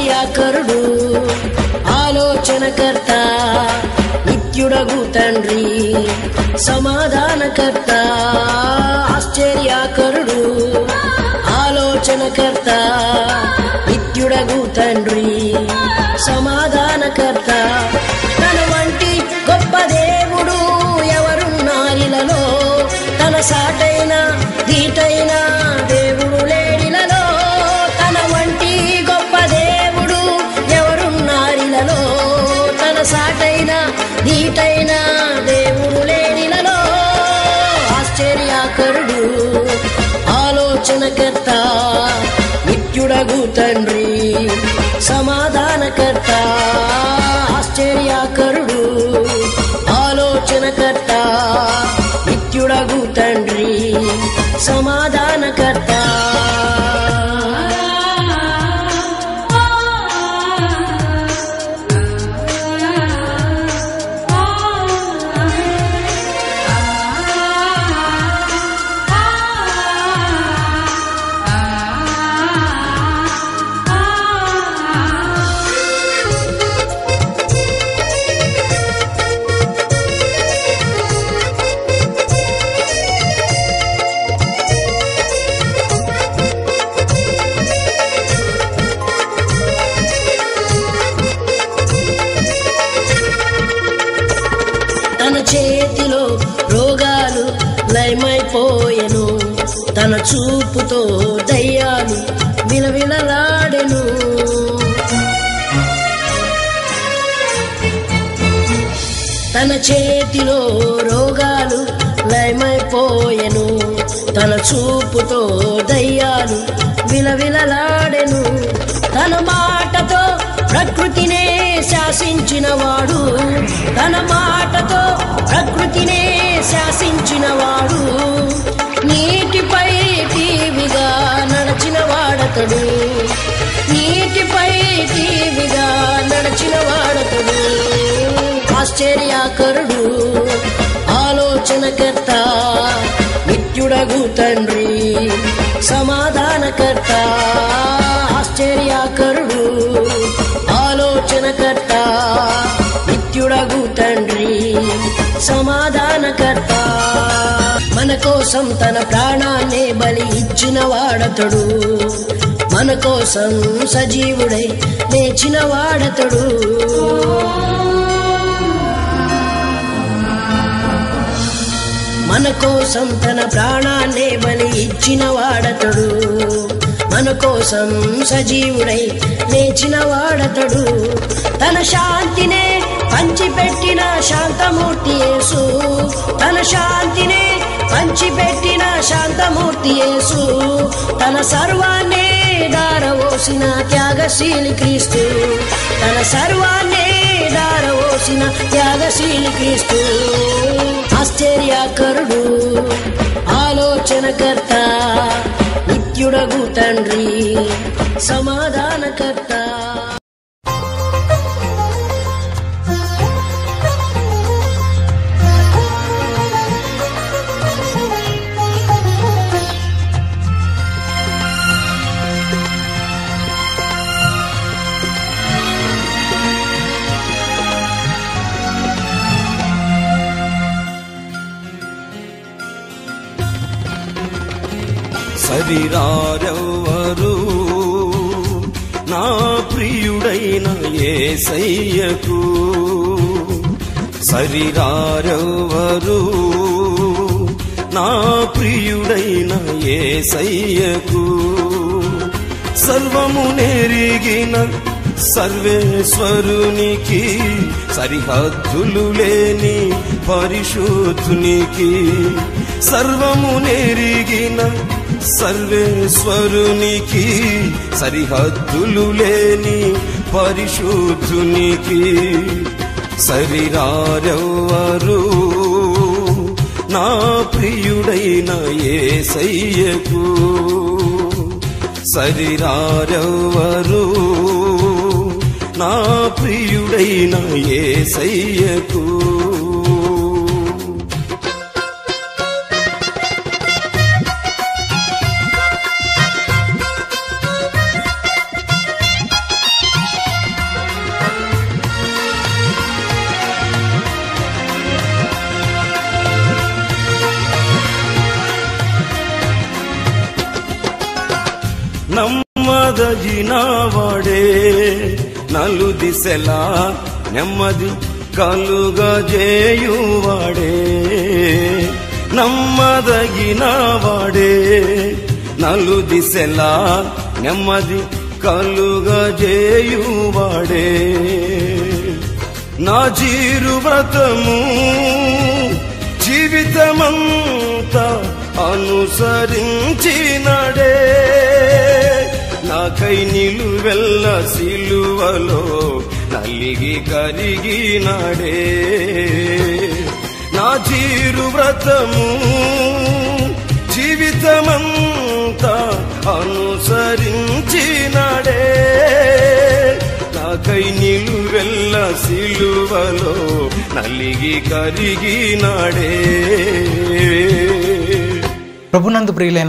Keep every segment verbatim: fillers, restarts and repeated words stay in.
ఆశ్చర్యకరుడు ఆలోచనకర్త నిత్యుడగు తండ్రి సమాధానకర్త ఆశ్చర్యకరుడు ఆలోచనకర్త నిత్యుడగు తండ్రి సమాధానకర్త తన వంటి గొప్ప దేవుడు ఎవరున్నారిలలో తన సాటైన ధీటైన దేవుడు లేడిలలో తన వంటి గొప్ప దేవుడు ఎవరున్నారిలలో తన సాటైన ధీటైన దేవుడు లేడిలలో ఆశ్చర్యకరుడు ఆలోచనకర్త నిత్యుడగు తండ్రి సమాధానకర్త ఆశ్చర్యకరుడు ఆలోచనకర్త నిత్యుడగు తండ్రి సమాధానకర్త తన చేతిలో రోగాలు లయమైపోయెను తన చూపుతో దయ్యాలు విలవిలలాడెను తన చేతిలో రోగాలు లయమైపోయెను తన చూపుతో దయ్యాలు విలవిలలాడెను తన మాటతో ప్రకృతినే శాసించినవాడు తన మాటతో ప్రకృతినే శాసించినవాడు నీటిపై టీవిగా నడచిన వాడతడు నీటిపై టీవిగా నడచిన వాడతడు ఆశ్చర్యకరుడు ఆలోచనకర్త నిత్యుడగు తండ్రి సమాధానకర్త ఆశ్చర్యకరుడు ఆలోచనకర్త నిత్యుడగు తండ్రి సమాధానకర్త మన కోసం తన ప్రాణాన్నే బలి ఇచ్చిన వాడతడు మన కోసం సజీవుడై లేచిన వాడతడు మన కోసం తన ప్రాణాన్నే బలి ఇచ్చిన వాడతడు మన కోసం సజీవుడై లేచిన వాడతడు తన శాంతినే పంచిపెట్టిన శాంతమూర్తి యేసు తన శాంతినే పంచిపెట్టిన శాంతమూర్తి యేసు తన సర్వాన్నే దారవోసిన త్యాగశీలి క్రీస్తు తన సర్వాన్నే దారవోసిన త్యాగశీలి క్రీస్తు ఆశ్చర్యకరుడు ఆలోచనకర్త నిత్యుడగు తండ్రి సమాధానకర్త సరిరారెవ్వరు నా ప్రియుడైన యేసయ్యకు సరిరారెవ్వరు నా ప్రియుడైన యేసయ్యకు సర్వము నెరిగిన సర్వేశ్వరునికి సరిహద్దులు లేని పరిశుద్ధునికి సర్వము నెరిగిన సర్వేశ్వరునికి సరిహద్దులు లేని పరిశుద్ధునికి సరిరారెవ్వరు నా ప్రియుడైన యేసయ్యకు సరిరారెవ్వరు నా ప్రియుడైన యేసయ్యకు నమ్మదగిన వాడే నలు దిశలా నెమ్మది కలుగజేయువాడే నమ్మదగిన వాడే నలు దిశలా నెమ్మది కలుగజేయువాడే నా జీరు వ్రతము జీవితమంతా అనుసరించినడే నాకై నిలువెల్ల సిలువలో నలిగి కరిగినడే నా జీరు వ్రతము జీవితమంతా అనుసరించినడే నాకై నిలువెల్ల సిలువలో నలిగి కరిగినడే. ప్రభునందు ప్రియులైన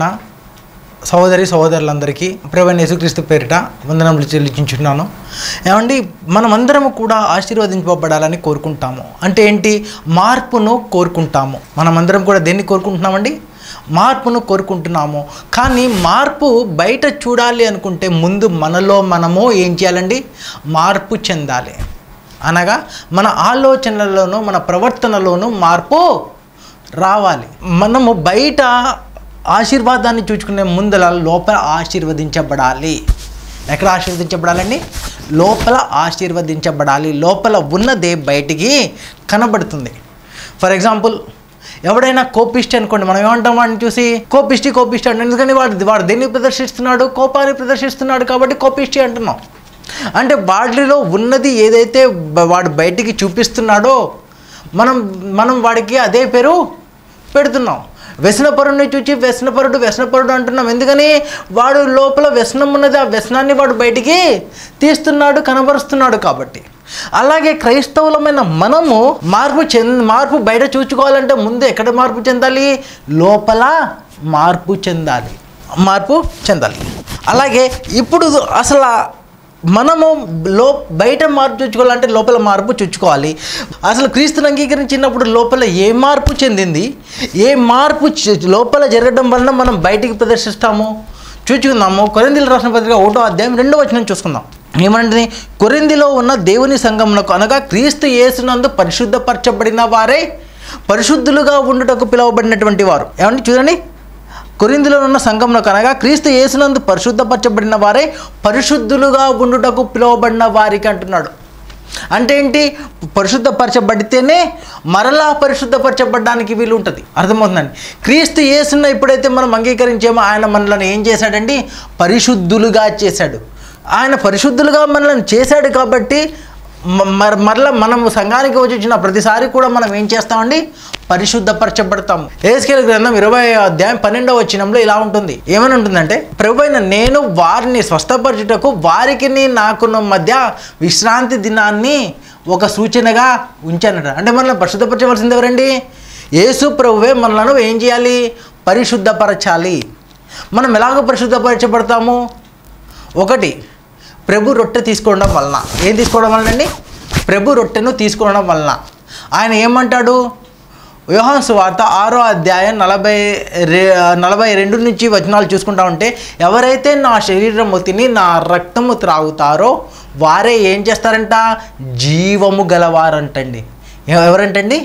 సహోదరి సహోదరులందరికీ ప్రభువైన యేసుక్రీస్తు పేరిట వందనములు చెల్లించుచున్నాను. ఏమండి, మనమందరము కూడా ఆశీర్వదింపబడాలని కోరుకుంటాము. అంటే ఏంటి? మార్పును కోరుకుంటాము. మనమందరం కూడా దేన్ని కోరుకుంటున్నామండి? మార్పును కోరుకుంటున్నాము. కానీ మార్పు బయట చూడాలి అనుకుంటే ముందు మనలో మనము ఏం చేయాలండి? మార్పు చెందాలి. అనగా మన ఆలోచనలలోనూ మన ప్రవర్తనలోనూ మార్పు రావాలి. మనము బయట ఆశీర్వాదాన్ని చూసుకునే ముందల లోపల ఆశీర్వదించబడాలి. ఎక్కడ ఆశీర్వదించబడాలండి? లోపల ఆశీర్వదించబడాలి. లోపల ఉన్నదే బయటికి కనబడుతుంది. ఫర్ ఎగ్జాంపుల్, ఎవడైనా కోపిష్టి అనుకోండి, మనం ఏమంటాం వాడిని చూసి? కోపిష్టి కోపిష్టి అంటే. ఎందుకని? వాడు వాడు దేన్ని ప్రదర్శిస్తున్నాడు? కోపాన్ని ప్రదర్శిస్తున్నాడు కాబట్టి కోపిష్టి అంటున్నాం. అంటే వాడిలో ఉన్నది ఏదైతే వాడు బయటికి చూపిస్తున్నాడో మనం మనం వాడికి అదే పేరు పెడుతున్నాం. వ్యసనపరుడిని చూచి వ్యసనపరుడు వ్యసనపరుడు అంటున్నాం. ఎందుకని? వాడు లోపల వ్యసనం ఉన్నది, ఆ వ్యసనాన్ని వాడు బయటికి తీస్తున్నాడు, కనబరుస్తున్నాడు కాబట్టి. అలాగే క్రైస్తవులమైన మనము మార్పు చెంద మార్పు బయట చూసుకోవాలంటే ముందు ఎక్కడ మార్పు చెందాలి? లోపల మార్పు చెందాలి. మార్పు చెందాలి. అలాగే ఇప్పుడు అసలు మనము లో బయట మార్పు చూసుకోవాలంటే లోపల మార్పు చూసుకోవాలి. అసలు క్రీస్తుని అంగీకరించినప్పుడు లోపల ఏ మార్పు చెందింది, ఏ మార్పు లోపల జరగడం వలన మనం బయటికి ప్రదర్శిస్తాము చూచుకుందాము. కొరింథీయులకు రాసిన పత్రిక ఒకటో అధ్యాయం రెండో వచనం చూసుకుందాం. ఏమంటుంది? కొరింథీలో ఉన్న దేవుని సంఘమునకు అనగా క్రీస్తు యేసునందు పరిశుద్ధపరచబడిన వారే పరిశుద్ధులుగా ఉండుటకు పిలువబడినటువంటి వారు. ఏమండి చూడండి, కొరింథీలో ఉన్న సంఘమునకు అనగా క్రీస్తు యేసునందు పరిశుద్ధపరచబడిన వారే పరిశుద్ధులుగా ఉండుటకు పిలువబడిన వారికి అంటున్నాడు. అంటే ఏంటి? పరిశుద్ధపరచబడితేనే మరలా పరిశుద్ధపరచబడడానికి వీలు ఉంటుంది. అర్థమవుతుందండి. క్రీస్తు యేసును ఎప్పుడైతే మనం అంగీకరించామో ఆయన మనల్ని ఏం చేశాడండి? పరిశుద్ధులుగా చేశాడు. ఆయన పరిశుద్ధులుగా మనల్ని చేశాడు కాబట్టి మర మరలా మనము సంఘానికి వచ్చి వచ్చిన ప్రతిసారి కూడా మనం ఏం చేస్తామండి? పరిశుద్ధపరచబడతాము. యెహెజ్కేలు గ్రంథం ఇరవై అధ్యాయం పన్నెండవ వచనంలో ఇలా ఉంటుంది. ఏమని ఉంటుందంటే, ప్రభువైన నేను వారిని స్వస్థపరచుటకు వారికి నాకున్న మధ్య విశ్రాంతి దినాన్ని ఒక సూచనగా ఉంచానట. అంటే మనల్ని పరిశుద్ధపరచవలసింది ఎవరండి? యేసు ప్రభువే మనలను ఏం చేయాలి? పరిశుద్ధపరచాలి. మనం ఎలాగో పరిశుద్ధపరచబడతాము? ఒకటి, ప్రభు రొట్టె తీసుకోవడం వలన. ఏం తీసుకోవడం వలన అండి? ప్రభు రొట్టెను తీసుకోవడం వలన. ఆయన ఏమంటాడు? యోహాను సువార్త ఆరో అధ్యాయం నలభై రె నలభై రెండు నుంచి వచనాలు చూసుకుంటా ఉంటే, ఎవరైతే నా శరీరము తిని నా రక్తము త్రాగుతారో వారే ఏం చేస్తారంట? జీవము గలవారంటండి. ఎవరంటండి?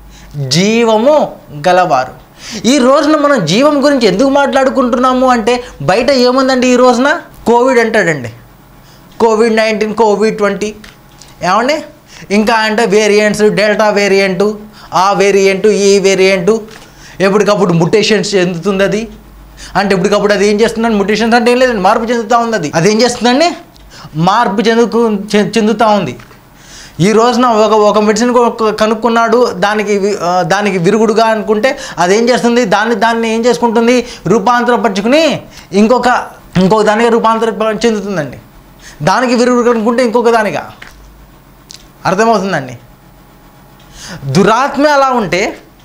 జీవము గలవారు. ఈ రోజున మనం జీవం గురించి ఎందుకు మాట్లాడుకుంటున్నాము అంటే, బయట ఏముందండి ఈ రోజున? కోవిడ్ అంటాడండి. కోవిడ్ నైన్టీన్, కోవిడ్ ట్వంటీ, ఏమండి ఇంకా అంటే వేరియంట్స్, డెల్టా వేరియంటు, ఆ వేరియంటు, ఈ వేరియంటు, ఎప్పటికప్పుడు ముటేషన్స్ చెందుతుంది. అది అంటే ఎప్పటికప్పుడు అది ఏం చేస్తుందండి? ముటేషన్స్ అంటే ఏం లేదండి, మార్పు చెందుతూ ఉంది. అది అది ఏం చేస్తుందండి? మార్పు చెందుకు చెందుతూ ఉంది. ఈ రోజున ఒక ఒక మెడిసిన్ కనుక్కున్నాడు, దానికి దానికి విరుగుడుగా అనుకుంటే అదేం చేస్తుంది? దాన్ని దాన్ని ఏం చేసుకుంటుంది? రూపాంతరపరుచుకుని ఇంకొక ఇంకొక దానిగా రూపాంతరం చెందుతుందండి. దానికి విరుగుడు అనుకుంటే ఇంకొక దానిగా. అర్థమవుతుందండి. దురాత్మ అలా ఉంటే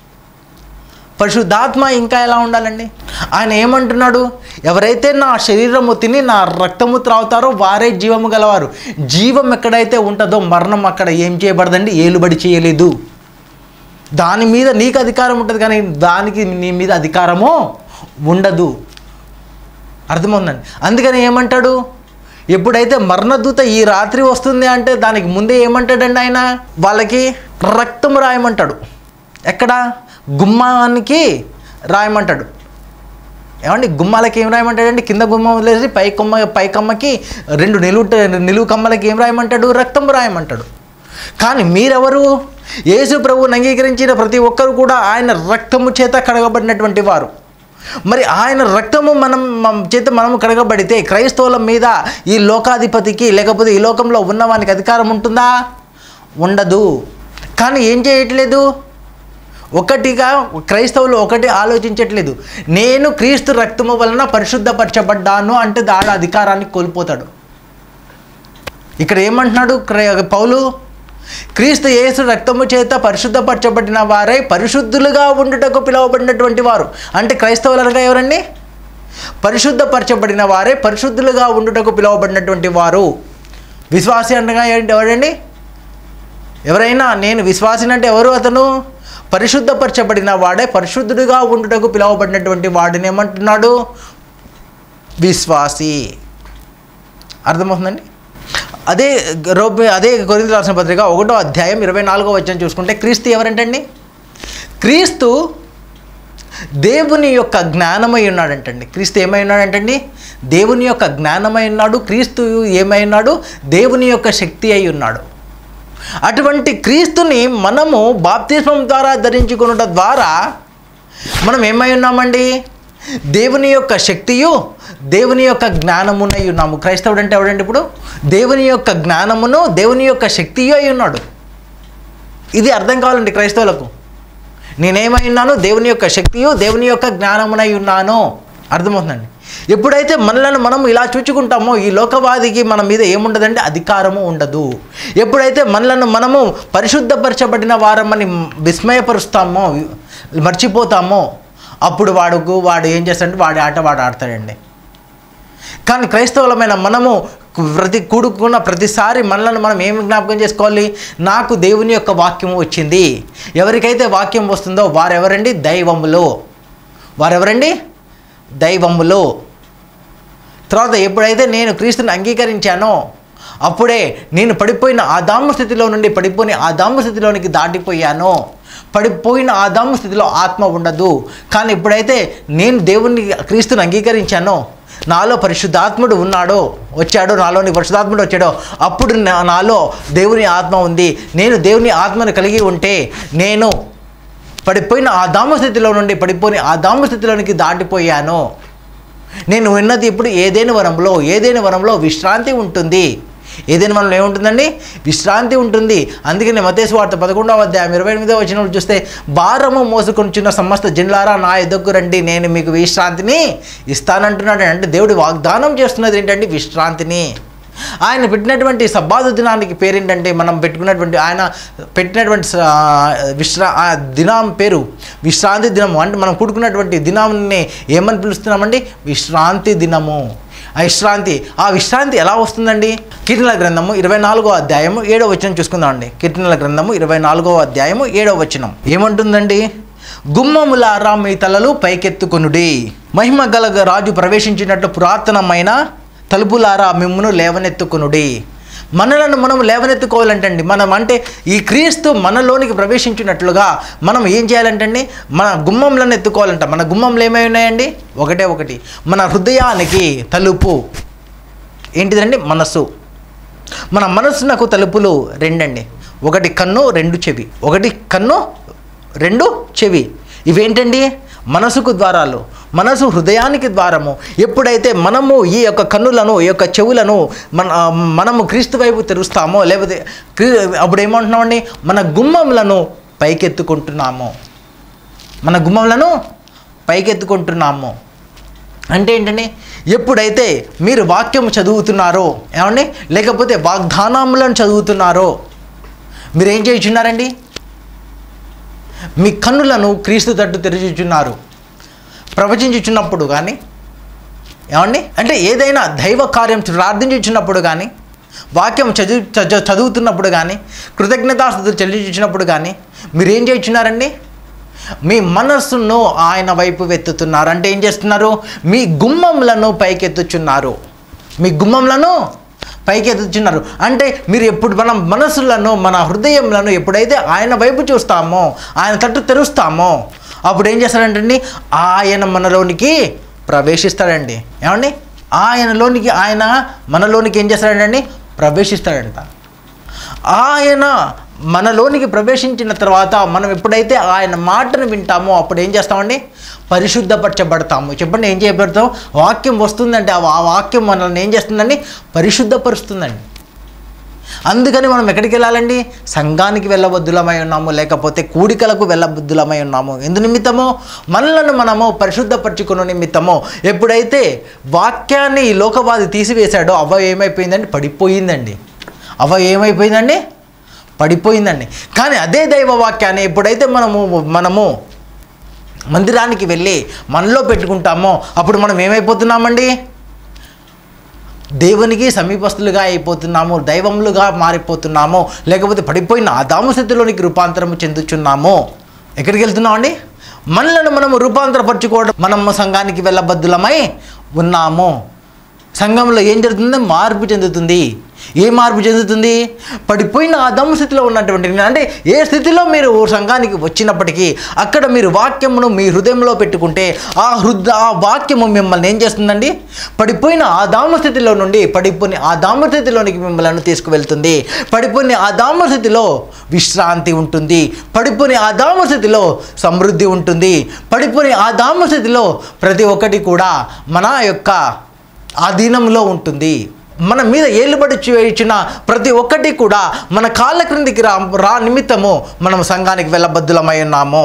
పరిశుద్ధాత్మ ఇంకా ఎలా ఉండాలండి? ఆయన ఏమంటున్నాడు? ఎవరైతే నా శరీరము తిని నా రక్తము త్రాగుతారో వారే జీవము గలవారు. జీవం ఎక్కడైతే ఉంటుందో మరణం అక్కడ ఏం చేయబడదండి? ఏలుబడి చేయలేదు. దాని మీద నీకు అధికారం ఉంటుంది, కానీ దానికి నీ మీద అధికారము ఉండదు. అర్థమవుతుందండి. అందుకని ఏమంటాడు? ఎప్పుడైతే మరణదూత ఈ రాత్రి వస్తుంది అంటే దానికి ముందే ఏమంటాడండి ఆయన? వాళ్ళకి రక్తం రాయమంటాడు. ఎక్కడ? గుమ్మానికి రాయమంటాడు. ఏమండి, గుమ్మాలకి ఏం రాయమంటాడండి? కింద గుమ్మం వదిలేసి పై కొమ్మ పై కమ్మకి రెండు నిలువు నిలువు కమ్మలకి ఏం రాయమంటాడు? రక్తం రాయమంటాడు. కానీ మీరెవరు? యేసు ప్రభువుని అంగీకరించిన ప్రతి ఒక్కరు కూడా ఆయన రక్తము చేత కడగబడినటువంటి వారు. మరి ఆయన రక్తము మనం చేత మనము కడగబడితే క్రైస్తవుల మీద ఈ లోకాధిపతికి లేకపోతే ఈ లోకంలో ఉన్నవానికి అధికారం ఉంటుందా? ఉండదు. కానీ ఏం చేయట్లేదు? ఒకటిగా క్రైస్తవులు ఒకటి ఆలోచించట్లేదు. నేను క్రీస్తు రక్తము వలన పరిశుద్ధపరచబడ్డాను అంటే దాని అధికారాన్ని కోల్పోతాడు. ఇక్కడ ఏమంటున్నాడు పౌలు? క్రీస్తు యేసు రక్తము చేత పరిశుద్ధపరచబడిన వారై పరిశుద్ధులుగా ఉండుటకు పిలువబడినటువంటి వారు. అంటే క్రైస్తవులు అనగా ఎవరండి? పరిశుద్ధపరచబడిన వారే పరిశుద్ధులుగా ఉండుటకు పిలువబడినటువంటి వారు. విశ్వాసి అనగా ఏంటి? ఎవరండి? ఎవరైనా నేను విశ్వాసిని అంటే ఎవరు? అతను పరిశుద్ధపరచబడిన వాడే పరిశుద్ధుడిగా ఉండుటకు పిలువబడినటువంటి వాడిని ఏమంటున్నాడు? విశ్వాసి. అర్థమవుతుందండి? అదే రోబి అదే కొరింథీయులకు రాసిన పత్రిక ఒకటో అధ్యాయం ఇరవై నాలుగో వచనం చూసుకుంటే క్రీస్తు ఎవరంటండి? క్రీస్తు దేవుని యొక్క జ్ఞానమై ఉన్నాడంటండి. క్రీస్తు ఏమై ఉన్నాడంటండి? దేవుని యొక్క జ్ఞానమై ఉన్నాడు. క్రీస్తు ఏమై ఉన్నాడు? దేవుని యొక్క శక్తి అయి ఉన్నాడు. అటువంటి క్రీస్తుని మనము బాప్తిస్మం ద్వారా ధరించుకొనుట ద్వారా మనం ఏమై ఉన్నామండి? దేవుని యొక్క శక్తియు దేవుని యొక్క జ్ఞానమునై ఉన్నాము. క్రైస్తవుడు అంటే ఎవడండి? ఇప్పుడు దేవుని యొక్క జ్ఞానమును దేవుని యొక్క శక్తియు అయి ఉన్నాడు. ఇది అర్థం కావాలండి క్రైస్తవులకు. నేనేమై ఉన్నాను? దేవుని యొక్క శక్తియు దేవుని యొక్క జ్ఞానమునై ఉన్నాను. అర్థమవుతుందండి? ఎప్పుడైతే మనలను మనం ఇలా చూచుకుంటామో ఈ లోకవాదికి మన మీద ఏముండదంటే అధికారము ఉండదు. ఎప్పుడైతే మనలను మనము పరిశుద్ధపరచబడిన వారమని విస్మయపరుస్తామో మర్చిపోతామో అప్పుడు వాడుకు వాడు ఏం చేస్తాడంటే వాడి ఆట వాడు ఆడతాడండి. కానీ క్రైస్తవులమైన మనము ప్రతి కూడుకున్న ప్రతిసారి మనలను మనం ఏమి జ్ఞాపకం చేసుకోవాలి? నాకు దేవుని యొక్క వాక్యం వచ్చింది. ఎవరికైతే వాక్యం వస్తుందో వారెవరండి? దైవములో. వారెవరండి? దైవములో. తర్వాత ఎప్పుడైతే నేను క్రీస్తుని అంగీకరించానో అప్పుడే నేను పడిపోయిన ఆదాము స్థితిలో నుండి పడిపోయిన ఆదాము స్థితిలోనికి దాటిపోయాను. పడిపోయిన ఆదాము స్థితిలో ఆత్మ ఉండదు. కానీ ఎప్పుడైతే నేను దేవుని క్రీస్తుని అంగీకరించానో నాలో పరిశుద్ధాత్ముడు ఉన్నాడో వచ్చాడో నాలోని పరిశుద్ధాత్ముడు వచ్చాడో అప్పుడు నాలో దేవుని ఆత్మ ఉంది. నేను దేవుని ఆత్మను కలిగి ఉంటే నేను పడిపోయిన ఆదాము స్థితిలో నుండి పడిపోయిన ఆదాము స్థితిలోనికి దాటిపోయాను. నేను విన్నది ఇప్పుడు ఏదేని వనంలో ఏదేని వనంలో విశ్రాంతి ఉంటుంది. ఏదైనా మనలో ఏముంటుందండి? విశ్రాంతి ఉంటుంది. అందుకని మత్తయి సువార్త పదకొండవ అధ్యాయం ఇరవై ఎనిమిదవ వచనంలో చూస్తే భారము మోసుకొనిచున్న సమస్త జనులారా నా ఎద్దకు రండి నేను మీకు విశ్రాంతిని ఇస్తానంటున్నాడు. అంటే దేవుడు వాగ్దానం చేస్తున్నది ఏంటంటే విశ్రాంతిని. ఆయన పెట్టినటువంటి సబ్బాతు దినానికి పేరేంటంటే మనం పెట్టుకున్నటువంటి ఆయన పెట్టినటువంటి విశ్రా దినం పేరు విశ్రాంతి దినము. అంటే మనం కూడుకున్నటువంటి దినాన్ని ఏమని పిలుస్తున్నామండి? విశ్రాంతి దినము. ఆ విశ్రాంతి ఆ విశ్రాంతి ఎలా వస్తుందండి? కీర్తనల గ్రంథము ఇరవై నాలుగో అధ్యాయము ఏడో వచనం చూసుకుందామండి. కీర్తనల గ్రంథము ఇరవై నాలుగో అధ్యాయము ఏడో వచనం ఏమంటుందండి? గుమ్మములారా మీ తలలు పైకెత్తుకొనుడి, మహిమ గల రాజు ప్రవేశించినట్లు పురాతనమైన తలుపులారా మిమ్మును లేవనెత్తుకొనుడి. మనలను మనం లేవనెత్తుకోవాలంటండి. మనం అంటే ఈ క్రీస్తు మనలోనికి ప్రవేశించినట్లుగా మనం ఏం చేయాలంటండి? మన గుమ్మంలను ఎత్తుకోవాలంట. మన గుమ్మంలో ఏమై ఉన్నాయండి? ఒకటే ఒకటి. మన హృదయానికి తలుపు ఏంటిదండి? మనస్సు. మన మనస్సునకు తలుపులు రెండండి. ఒకటి కన్ను, రెండు చెవి. ఒకటి కన్ను, రెండు చెవి. ఇవేంటండి? మనసుకు ద్వారాలు. మనసు హృదయానికి ద్వారము. ఎప్పుడైతే మనము ఈ యొక్క కన్నులను ఈ యొక్క చెవులను మన మనము క్రీస్తు వైపు తెరుస్తామో లేకపోతే అప్పుడు ఏమంటున్నామండి? మన గుమ్మములను పైకెత్తుకుంటున్నాము. మన గుమ్మములను పైకెత్తుకుంటున్నాము అంటే ఏంటండి? ఎప్పుడైతే మీరు వాక్యం చదువుతున్నారో ఏమండి లేకపోతే వాగ్దానములను చదువుతున్నారో మీరు ఏం చేయుచున్నారండి? మీ కన్నులను క్రీస్తు తట్టు తెరిచుచున్నారు. ప్రవచించుచున్నప్పుడు కానీ ఏమండి అంటే ఏదైనా దైవ కార్యం ప్రార్థించుచున్నప్పుడు కానీ వాక్యం చదువు చదువుతున్నప్పుడు కానీ కృతజ్ఞతాస్తుతులు చెల్లించుచున్నప్పుడు కానీ మీరు ఏం చేయుచున్నారండి? మీ మనస్సును ఆయన వైపు వెత్తుతున్నారు. అంటే ఏం చేస్తున్నారు? మీ గుమ్మములను పైకెత్తుచున్నారు. మీ గుమ్మంలను పైకి ఎత్తుచున్నారు. అంటే మీరు ఎప్పుడు మన మనసులను మన హృదయంలను ఎప్పుడైతే ఆయన వైపు చూస్తామో, ఆయన తట్టు తెరుస్తామో, అప్పుడు ఏం చేస్తాడంటండి, ఆయన మనలోనికి ప్రవేశిస్తాడండి. ఏమండి, ఆయనలోనికి ఆయన మనలోనికి ఏం చేస్తాడండి, ప్రవేశిస్తాడంట. ఆయన మనలోనికి ప్రవేశించిన తర్వాత మనం ఎప్పుడైతే ఆయన మాటను వింటామో అప్పుడు ఏం చేస్తామండి, పరిశుద్ధపరచబడతాము. చెప్పండి, ఏం చేయబడతాం? వాక్యం వస్తుందంటే ఆ వాక్యం మనల్ని ఏం చేస్తుందండి, పరిశుద్ధపరుస్తుందండి. అందుకని మనం ఎక్కడికి వెళ్ళాలండి, సంఘానికి వెళ్ళబద్దులమై ఉన్నాము, లేకపోతే కూడికలకు వెళ్ళబద్దులమై ఉన్నాము. ఎందు నిమిత్తమో, మనలను మనము పరిశుద్ధపరచుకున్న నిమిత్తమో. ఎప్పుడైతే వాక్యాన్ని ఈ లోకవాది తీసివేశాడో అవ ఏమైపోయిందండి, పడిపోయిందండి. అవ ఏమైపోయిందండి, పడిపోయిందండి. కానీ అదే దైవ వాక్యాన్ని ఎప్పుడైతే మనము మనము మందిరానికి వెళ్ళి మనలో పెట్టుకుంటామో అప్పుడు మనం ఏమైపోతున్నామండి, దేవునికి సమీపస్తులుగా అయిపోతున్నాము, దైవములుగా మారిపోతున్నాము, లేకపోతే పడిపోయిన ఆదాము స్థితిలోనికి రూపాంతరము చెందుచున్నాము. ఎక్కడికి వెళ్తున్నామండి, మనలను మనము రూపాంతరపరచుకోవడం. మనము సంఘానికి వెళ్ళబద్దులమై ఉన్నాము. సంఘంలో ఏం జరుగుతుంది, మార్పు చెందుతుంది. ఏ మార్పు చెందుతుంది, పడిపోయిన ఆదాము స్థితిలో ఉన్నటువంటి, అంటే ఏ స్థితిలో మీరు సంఘానికి వచ్చినప్పటికీ అక్కడ మీరు వాక్యమును మీ హృదయంలో పెట్టుకుంటే ఆ హృద ఆ వాక్యము మిమ్మల్ని ఏం చేస్తుందండి, పడిపోయిన ఆదాము స్థితిలో నుండి పడిపోయిన ఆదాము స్థితిలోనికి మిమ్మల్ని తీసుకువెళ్తుంది. పడిపోయిన ఆదాము స్థితిలో విశ్రాంతి ఉంటుంది. పడిపోయిన ఆదాము స్థితిలో సమృద్ధి ఉంటుంది. పడిపోయిన ఆదాము స్థితిలో ప్రతి ఒక్కటి కూడా మన యొక్క ఆధీనంలో ఉంటుంది. మన మీద ఏలుబడి ఇచ్చిన ప్రతి ఒక్కటి కూడా మన కాళ్ళ క్రిందికి రా రా నిమిత్తము మనం సంఘానికి వెళ్ళబద్దులమై ఉన్నాము.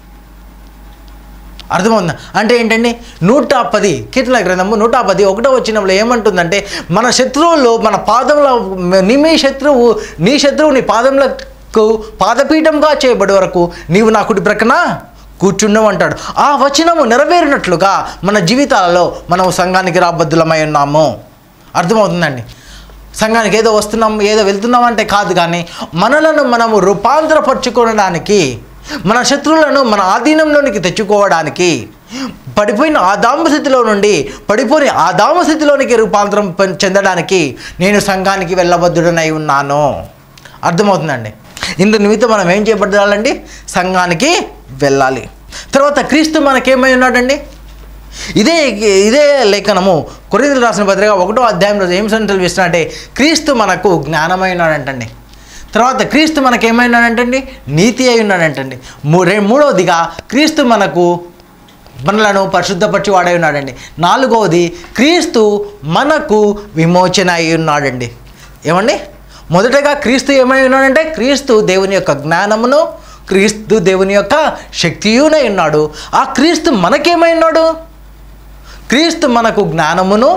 అర్థమవుతుందా? అంటే ఏంటండి, నూట పది కీర్తన గ్రంథము నూట పది ఒకటో వచనంలో ఏమంటుందంటే, మన శత్రువులు మన పాదంలో నీ మీ శత్రువు నీ శత్రువు నీ పాదములకు పాదపీఠంగా చేయబడి వరకు నీవు నా కుడి ప్రక్కన కూర్చుండవు అంటాడు. ఆ వచనము నెరవేరినట్లుగా మన జీవితాలలో మనం సంఘానికి రాబద్దులమై ఉన్నాము. అర్థమవుతుందండి? సంఘానికి ఏదో వస్తున్నాం, ఏదో వెళ్తున్నాం అంటే కాదు, కానీ మనలను మనము రూపాంతరపరచుకోవడానికి, మన శత్రువులను మన ఆధీనంలోనికి తెచ్చుకోవడానికి, పడిపోయిన ఆదాము స్థితిలో నుండి పడిపోయిన ఆదాము స్థితిలోనికి రూపాంతరం చెందడానికి నేను సంఘానికి వెళ్ళబద్దుడనై ఉన్నాను. అర్థమవుతుందండి? ఇందు నిమిత్తం మనం ఏం చేయబడాలండి, సంఘానికి వెళ్ళాలి. తర్వాత క్రీస్తు మనకేమై ఉన్నాడండి, ఇదే ఇదే లేఖనము కొరింథీయులకు రాసిన పత్రిక ఒకటో అధ్యాయంలో ఏం సంటలు ఇస్తున్నా క్రీస్తు మనకు జ్ఞానమై ఉన్నాడంటండి. తర్వాత క్రీస్తు మనకు ఏమైనాడంటండి, నీతి అయి ఉన్నాడంటండి. మూడవదిగా క్రీస్తు మనకు మనలను పరిశుద్ధపరిచి వాడై ఉన్నాడండి. నాలుగవది క్రీస్తు మనకు విమోచన అయి ఉన్నాడండి. ఏమండి, మొదటగా క్రీస్తు ఏమై ఉన్నాడంటే క్రీస్తు దేవుని యొక్క జ్ఞానమును, క్రీస్తు దేవుని యొక్క శక్తియునై ఉన్నాడు. ఆ క్రీస్తు మనకేమై ఉన్నాడు, క్రీస్తు మనకు జ్ఞానమును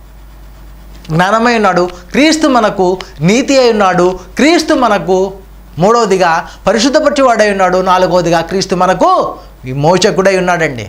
జ్ఞానమై ఉన్నాడు, క్రీస్తు మనకు నీతి అయి ఉన్నాడు, క్రీస్తు మనకు మూడవదిగా పరిశుద్ధపరిచి వాడై ఉన్నాడు, నాలుగవదిగా క్రీస్తు మనకు విమోచకుడై ఉన్నాడండి.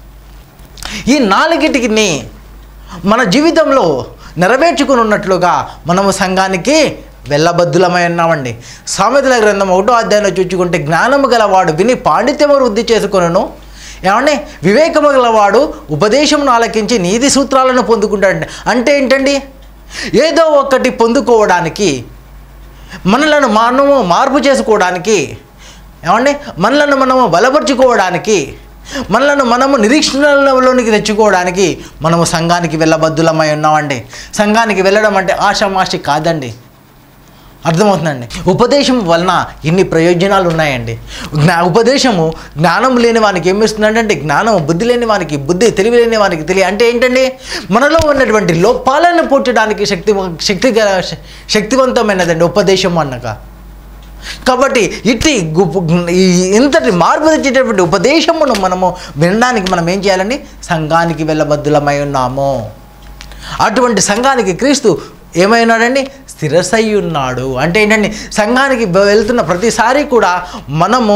ఈ నాలుగిటిని మన జీవితంలో నెరవేర్చుకుని ఉన్నట్లుగా మనము సంఘానికి వెళ్ళబద్దులమై ఉన్నామండి. సామెతల గ్రంథం ఒకటో అధ్యాయంలో చూచుకుంటే, జ్ఞానము గలవాడు విని పాండిత్యము వృద్ధి చేసుకొనును, ఏమండి వివేకము గలవాడు ఉపదేశమును ఆలకించి నీతి సూత్రాలను పొందుకుంటాడండి. అంటే ఏంటండి, ఏదో ఒకటి పొందుకోవడానికి, మనలను మనము మార్పు చేసుకోవడానికి, ఏమండి మనలను మనము బలపరుచుకోవడానికి, మనలను మనము నిరీక్షణలోనికి తెచ్చుకోవడానికి మనము సంఘానికి వెళ్ళబద్దులమై ఉన్నామండి. సంఘానికి వెళ్ళడం అంటే ఆషామాషి కాదండి. అర్థమవుతుందండి? ఉపదేశం వలన ఇన్ని ప్రయోజనాలు ఉన్నాయండి. జ్ఞా ఉపదేశము జ్ఞానం లేని వానికి ఏమిస్తుందంటే జ్ఞానం, బుద్ధి లేని వానికి బుద్ధి, తెలివి లేని వానికి తెలియ. అంటే ఏంటండి, మనలో ఉన్నటువంటి లోపాలను పూడ్చడానికి శక్తి శక్తి శక్తివంతమైనదండి ఉపదేశం అన్నక. కాబట్టి ఇట్టి ఇంతటి మార్పు తెచ్చేటటువంటి ఉపదేశమును మనము వినడానికి మనం ఏం చేయాలండి, సంఘానికి వెళ్ళబద్దులమై ఉన్నాము. అటువంటి సంఘానికి క్రీస్తు ఏమైనాడండి, స్థిరసై ఉన్నాడు. అంటే ఏంటండి, సంఘానికి వెళ్తున్న ప్రతిసారి కూడా మనము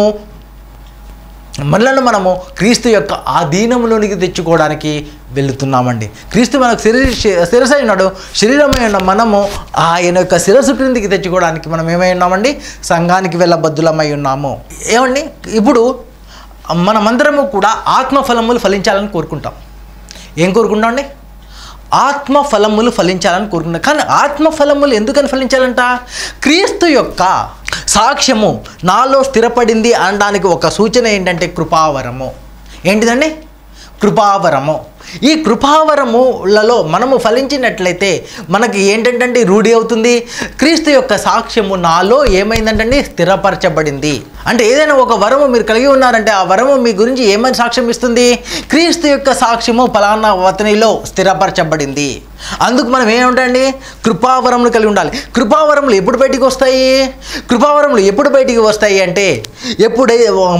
మనలను మనము క్రీస్తు యొక్క ఆధీనంలోనికి తెచ్చుకోవడానికి వెళుతున్నామండి. క్రీస్తు మనకు శరీర శిరసై ఉన్నాడు, శరీరమై ఉన్న మనము ఆయన యొక్క శిరస్సు క్రిందికి తెచ్చుకోవడానికి మనం ఏమై ఉన్నామండి, సంఘానికి వెళ్ళబద్దులమై ఉన్నాము. ఏమండి, ఇప్పుడు మనమందరము కూడా ఆత్మఫలములు ఫలించాలని కోరుకుంటాం. ఏం కోరుకుంటామండి, ఆత్మ ఫలములు ఫలించాలని కోరుకున్నాడు. కానీ ఆత్మ ఫలములు ఎందుకని ఫలించాలంట? క్రీస్తు యొక్క సాక్ష్యము నాలో స్థిరపడింది అనడానికి ఒక సూచన ఏంటంటే కృపావరము. ఏంటిదండి? కృపావరము. ఈ కృపావరములలో మనము ఫలించినట్లయితే మనకి ఏంటంటే రూఢి అవుతుంది. క్రీస్తు యొక్క సాక్ష్యము నాలో ఏమైందంటే స్థిరపరచబడింది. అంటే ఏదైనా ఒక వరము మీరు కలిగి ఉన్నారంటే ఆ వరము మీ గురించి ఏమని సాక్ష్యం ఇస్తుంది? క్రీస్తు యొక్క సాక్ష్యము ఫలానా అతనిలో స్థిరపరచబడింది. అందుకు మనం ఏముంటాయండి? కృపావరములు కలిగి ఉండాలి. కృపావరములు ఎప్పుడు బయటికి వస్తాయి? కృపావరములు ఎప్పుడు బయటికి వస్తాయి అంటే ఎప్పుడై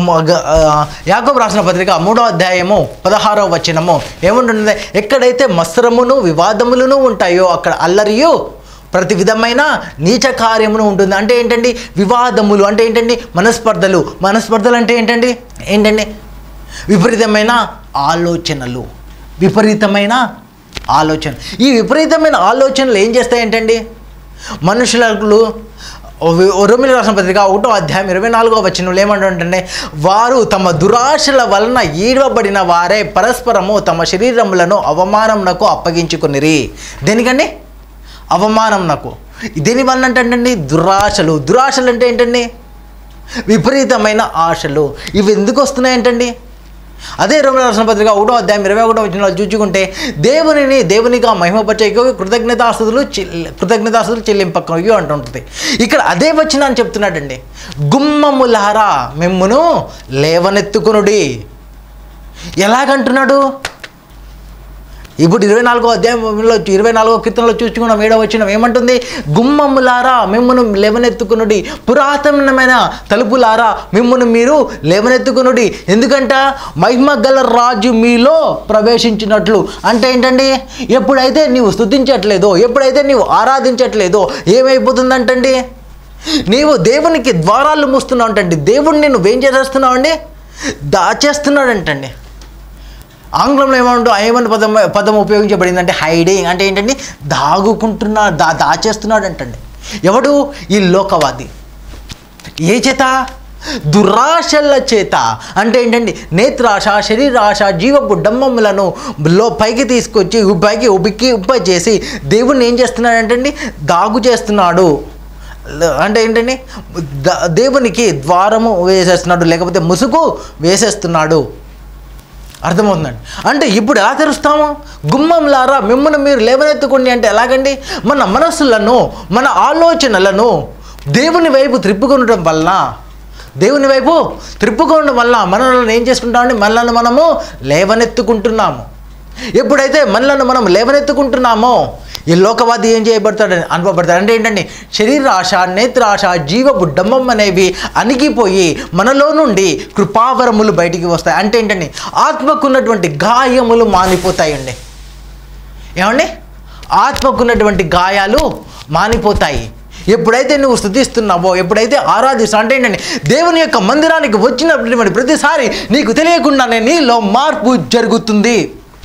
యాకోబు రాసిన పత్రిక మూడో అధ్యాయము పదహారవ వచనము ఏముంటుంది? ఎక్కడైతే మత్సరమును వివాదములను ఉంటాయో అక్కడ అల్లరియు ప్రతి విధమైన నీచ కార్యమును ఉంటుంది. అంటే ఏంటండి? వివాదములు అంటే ఏంటండి? మనస్పర్ధలు. మనస్పర్ధలు అంటే ఏంటండి? ఏంటండి? విపరీతమైన ఆలోచనలు. విపరీతమైన ఆలోచన. ఈ విపరీతమైన ఆలోచనలు ఏం చేస్తాయి ఏంటండి? మనుషులకు రోమీయులకు రాసిన పత్రిక ఒకటో అధ్యాయం ఇరవై నాలుగో వచనంలో ఏమంటుంటే వారు తమ దురాశల వలన ఈడవబడిన వారే పరస్పరము తమ శరీరములను అవమానమునకు అప్పగించుకొనిరి. దేనికండి? అవమానంనకు. దేని వలన అంటే దురాశలు. దురాశలు అంటే ఏంటండి? విపరీతమైన ఆశలు. ఇవి ఎందుకు వస్తున్నాయి ఏంటండి? అదే రోమీయులకు రాసిన పత్రిక ఒకటో అధ్యాయం ఇరవై ఒకటో వచనంలో చూచుకుంటే దేవునిని దేవునిగా మహిమపరచు కృతజ్ఞతాస్తుతులు కృతజ్ఞతాస్తుతులు చెల్లింపకయు అంటుంటుంది. ఇక్కడ అదే వచనాన్ని చెప్తున్నాడండి. గుమ్మములారా మిమ్మును లేవనెత్తుకునుడి. ఎలాగంటున్నాడు? ఇప్పుడు ఇరవై నాలుగో అధ్యాయంలో ఇరవై నాలుగో కీర్తనలో చూసుకున్నాం ఏడవ వచనం ఏమంటుంది? గుమ్మములారా మిమ్మును లేవనెత్తుకునుడి, పురాతనమైన తలుపులారా మిమ్మును మీరు లేవనెత్తుకునుడి. ఎందుకంట? మహిమ గల రాజు మీలో ప్రవేశించినట్లు. అంటే ఏంటండి? ఎప్పుడైతే నీవు స్తుతించట్లేదో, ఎప్పుడైతే నీవు ఆరాధించట్లేదో ఏమైపోతుందంటండి? నీవు దేవునికి ద్వారాలు మూస్తున్నావు అంటండి. దేవుడిని నువ్వేం చేసేస్తున్నావు అండి? దాచేస్తున్నాడంటండి. ఆంగ్లంలో ఏమంటూ ఏమని పదం పదం ఉపయోగించబడింది అంటే హైడింగ్. అంటే ఏంటండి? దాగుకుంటున్నాడు, దా దాచేస్తున్నాడు అంటండి. ఎవడు? ఈ లోకవాది. ఏ చేత? దురాశల చేత. అంటే ఏంటండి? నేత్రాశ, శరీరాశ, జీవపు డమ్మములను లో పైకి తీసుకొచ్చి పైకి ఉబికి ఉప్ప చేసి దేవుణ్ణి ఏం చేస్తున్నాడంటండి? దాగు చేస్తున్నాడు. అంటే ఏంటండి? దేవునికి ద్వారము వేసేస్తున్నాడు, లేకపోతే ముసుగు వేసేస్తున్నాడు. అర్థమవుతుందండి. అంటే ఇప్పుడు ఎలా తెరుస్తాము? గుమ్మంలారా మిమ్మల్ని మీరు లేవనెత్తుకోండి అంటే ఎలాగండి? మన మనస్సులను, మన ఆలోచనలను దేవుని వైపు త్రిప్పుకొనడం వల్ల దేవుని వైపు త్రిప్పుకోవడం వల్ల మనల్ని ఏం చేసుకుంటామండి? మనల్ని మనము లేవనెత్తుకుంటున్నాము. ఎప్పుడైతే మనల్ని మనం లేవనెత్తుకుంటున్నామో ఈ లోకవాది ఏం చేయబడతాడని అనుభవపడతాడు. అంటే ఏంటండి? శరీరాశ, నేత్రాశ, జీవపు డమ్మం అనేవి అణిగిపోయి మనలో నుండి కృపావరములు బయటికి వస్తాయి. అంటే ఏంటండి? ఆత్మకున్నటువంటి గాయములు మానిపోతాయండి. ఏమండి? ఆత్మకున్నటువంటి గాయాలు మానిపోతాయి ఎప్పుడైతే నువ్వు స్తుతిస్తున్నావో, ఎప్పుడైతే ఆరాధిస్తావు. అంటే ఏంటండి? దేవుని యొక్క మందిరానికి వచ్చినటువంటి ప్రతిసారి నీకు తెలియకుండానే నీలో మార్పు జరుగుతుంది.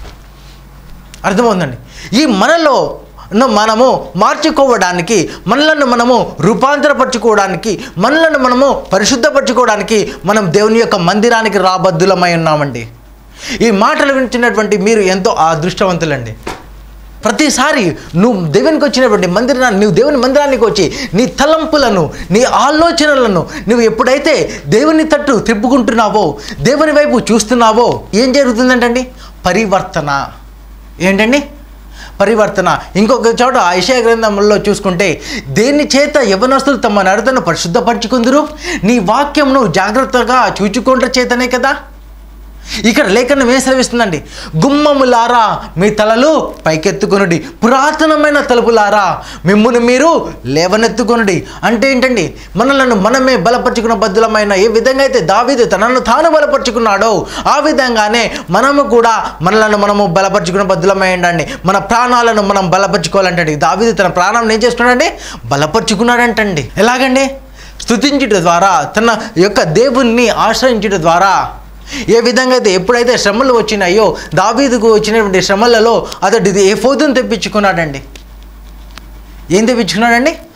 అర్థమవుతుందండి. ఈ మనలో మనము మార్చుకోవడానికి, మనలను మనము రూపాంతరపరచుకోవడానికి, మనలను మనము పరిశుద్ధపరచుకోవడానికి మనం దేవుని యొక్క మందిరానికి రాబద్దులమై ఉన్నామండి. ఈ మాటలు వింటున్నటువంటి మీరు ఎంతో అదృష్టవంతులండి. ప్రతిసారి నువ్వు దేవునికి వచ్చినటువంటి మందిరాన్ని, నువ్వు దేవుని మందిరానికి వచ్చి నీ తలంపులను, నీ ఆలోచనలను నువ్వు ఎప్పుడైతే దేవుని తట్టు తిప్పుకుంటున్నావో, దేవుని వైపు చూస్తున్నావో ఏం జరుగుతుందంటండి? పరివర్తన. ఏంటండి? పరివర్తన. ఇంకొక చోట యెషయా గ్రంథంలో చూసుకుంటే దేని చేత యవనస్తులు తమ నడతను పరిశుద్ధపరచుకుందురు? నీ వాక్యంను జాగ్రత్తగా చూచుకుంటే చేతనే కదా. ఇక్కడ లేఖనం ఏం సెలవిస్తుందండి? గుమ్మములారా మీ తలలు పైకెత్తుకొనుడి, పురాతనమైన తలుపులారా మిమ్మును మీరు లేవనెత్తుకొనుడి. అంటే ఏంటండి? మనలను మనమే బలపరుచుకున్న బద్దులమైన ఏ విధంగా అయితే దావీదు తనను తాను బలపరుచుకున్నాడో ఆ విధంగానే మనము కూడా మనలను మనము బలపరుచుకున్న బద్దులమై ఉండండి. మన ప్రాణాలను మనం బలపరుచుకోవాలంటండి. దావీదు తన ప్రాణాలను ఏం చేసుకున్నాడండి? బలపరుచుకున్నాడంటండి. ఎలాగండి? స్తుతించుట ద్వారా, తన యొక్క దేవుణ్ణి ఆశ్రయించుట ద్వారా. ఏ విధంగా అయితే ఎప్పుడైతే శ్రమలు వచ్చినాయో దావీదుకు వచ్చినటువంటి శ్రమలలో అతడు ఎఫోదును తెప్పించుకున్నాడండి. ఏం తెప్పించుకున్నాడండి?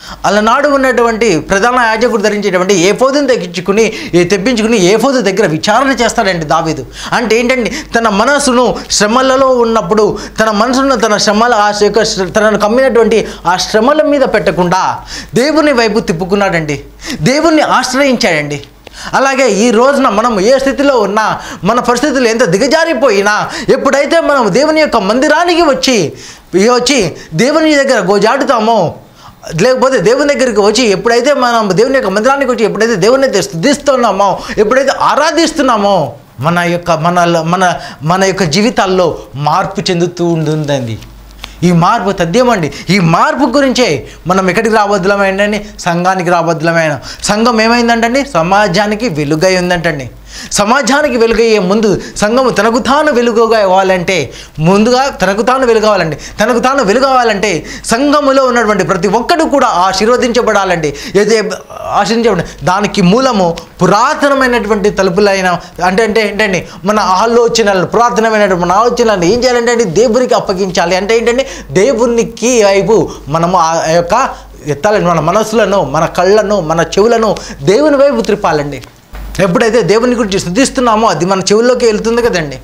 అలనాడు ఉన్నటువంటి ప్రధాన యాజకుడు ధరించేటువంటి ఏఫోదును తెగించుకుని తెప్పించుకుని ఏఫోదు దగ్గర విచారణ చేస్తాడండి దావీదు. అంటే ఏంటంటే తన మనసును శ్రమలలో ఉన్నప్పుడు తన మనసును తన శ్రమల ఆ యొక్క తనను కమ్మినటువంటి ఆ శ్రమల మీద పెట్టకుండా దేవుని వైపు తిప్పుకున్నాడండి, దేవుణ్ణి ఆశ్రయించాడండి. అలాగే ఈ రోజున మనం ఏ స్థితిలో ఉన్నా, మన పరిస్థితులు ఎంత దిగజారిపోయినా, ఎప్పుడైతే మనం దేవుని యొక్క మందిరానికి వచ్చి వచ్చి దేవుని దగ్గర గోజాడుతామో, లేకపోతే దేవుని దగ్గరికి వచ్చి ఎప్పుడైతే మనం దేవుని యొక్క మందిరానికి వచ్చి ఎప్పుడైతే దేవుని అయితే స్తుతిస్తున్నామో, ఎప్పుడైతే ఆరాధిస్తున్నామో, మన యొక్క మన మన మన యొక్క జీవితాల్లో మార్పు చెందుతూ ఉంటుందండి. ఈ మార్పు తథ్యమండి. ఈ మార్పు గురించే మనం ఎక్కడికి రాబద్దులమైందండి? సంఘానికి రాబద్దులమైన. సంఘం ఏమైందంటండి? సమాజానికి వెలుగై ఉందంటండి. సమాజానికి వెలుగయ్యే ముందు సంఘము తనకు తాను వెలుగుగా ఇవ్వాలంటే, ముందుగా తనకు తాను వెలుగవాలండి. తనకు తాను వెలుగవాలంటే సంఘములో ఉన్నటువంటి ప్రతి ఒక్కడు కూడా ఆశీర్వదించబడాలండి. ఏదే ఆశీర్వదించబడి దానికి మూలము పురాతనమైనటువంటి తలుపులైన అంటే అంటే ఏంటండి మన ఆలోచనలు, పురాతనమైనటువంటి మన ఆలోచనలను ఏం చేయాలంటే అండి దేవునికి అప్పగించాలి. అంటే ఏంటంటే దేవునికి వైపు మనము ఆ యొక్క ఎత్తాలండి. మన మనసులను, మన కళ్ళను, మన చెవులను దేవుని వైపు త్రిప్పాలండి. ఎప్పుడైతే దేవుని గురించి స్తుతిస్తున్నామో అది మన చెవుల్లోకి వెళ్తుంది కదండి.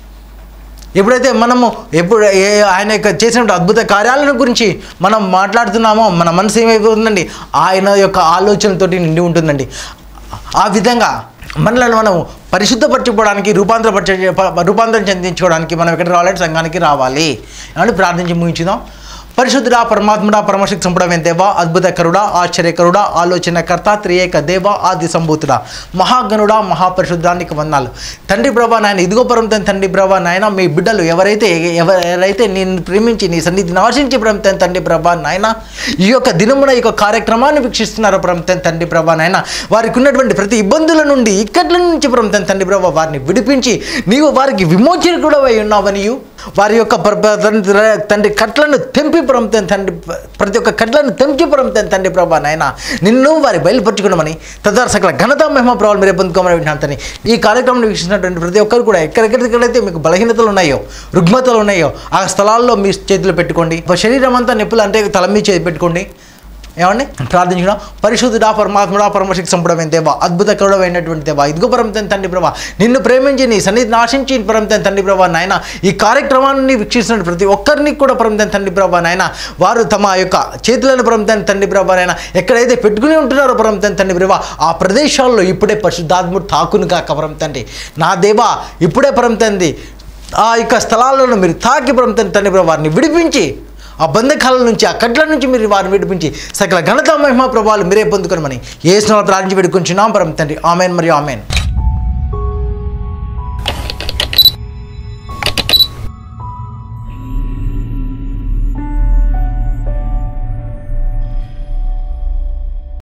ఎప్పుడైతే మనము ఎప్పుడు ఆయన యొక్క చేసిన అద్భుత కార్యాలను గురించి మనం మాట్లాడుతున్నామో మన మనసు ఏమైపోతుందండి? ఆయన యొక్క ఆలోచనతోటి నిండి ఉంటుందండి. ఆ విధంగా మనలను మనం పరిశుద్ధపరచుకోవడానికి, రూపాంతరపరచ రూపాంతరం చెందించుకోవడానికి మనం ఎక్కడికి రావాలంటే సంఘానికి రావాలి అని ప్రార్థించి ముగించుదాం. పరిశుద్ధుడా, పరమాత్ముడా, పరమశక్తి సంపుడమైన దేవా, అద్భుతకరుడా, ఆశ్చర్యకరుడా, ఆలోచనకర్త, త్రియేక దేవ, ఆది సంభూతుడా, మహాగణుడా, మహాపరిశుద్ధానికి వందనాలు తండ్రి ప్రభా. నాయన ఇదిగో పరమతని తండ్రి ప్రభా, నాయన మీ బిడ్డలు ఎవరైతే ఎవరైతే నేను ప్రేమించి నీ సన్నిధిని ఆశించి పరమతని తండ్రి ప్రభా, నాయన ఈ యొక్క దినమున ఈ యొక్క కార్యక్రమాన్ని వీక్షిస్తున్నారు పరమతని తండ్రి ప్రభా, నాయన వారికి ఉన్నటువంటి ప్రతి ఇబ్బందుల నుండి, ఇక్కట్ల నుంచి పరమతని తండ్రి ప్రభా వారిని విడిపించి నీవు వారికి విమోచన కూడా అయి ఉన్నావనియు, వారి యొక్క తండ్రి కట్లను తెంపి పరమతని తండ్రి ప్రతి ఒక్క కట్లను తెంపి పరమతని తండ్రి ప్రభా, నాయన నిన్ను వారి బయలుపరచుకున్నామని తద్వారా సకల ఘనత మహిమ ప్రభావాలు మీరే పొందుకోమని వింటాను. ఈ కార్యక్రమం వీక్షించినటువంటి ప్రతి ఒక్కరు కూడా ఎక్కడెక్కడెక్కడైతే మీకు బలహీనతలు ఉన్నాయో, రుగ్మతలు ఉన్నాయో ఆ స్థలాల్లో మీ చేతులు పెట్టుకోండి. శరీరం అంతా నొప్పులు అంటే తల మీ చేతి పెట్టుకోండి. ఏమండి ప్రార్థించడం. పరిశుద్ధుడా, పరమాత్ముడా, పరమశక్తి సంపుడమైన దేవా, అద్భుతకరుడమైనటువంటి దేవా, ఇదిగో పరమతని తండ్రి ప్రభా, నిన్ను ప్రేమించి నీ సన్నిధిని ఆశించి పరమతని తండ్రి ప్రభా, నాయన ఈ కార్యక్రమాన్ని వీక్షిస్తున్న ప్రతి ఒక్కరిని కూడా పరమతని తండ్రి ప్రభా, నాయన వారు తమ యొక్క చేతులను పరమతని తండ్రి ప్రభా, నాయన ఎక్కడైతే పెట్టుకుని ఉంటున్నారో పరమతని తండ్రి ప్రభా ఆ ప్రదేశాల్లో ఇప్పుడే పరిశుద్ధాత్ముడు తాకును కాక పరమతండ్రి నా దేవా, ఇప్పుడే పరమతంది ఆ యొక్క స్థలాలను మీరు తాకి పరమతని తండ్రి ప్రభా వారిని విడిపించి ఆ బంధకాల నుంచి, ఆ కట్ల నుంచి మీరు వారిని విడిపించి సకల ఘనత మహిమ ప్రభావాలు మీరే పొందుకోమని యేసు నామములో ప్రార్థించి వేడుకొంచున్నాం పరమ తండ్రి. ఆమేన్ మరియు ఆమేన్.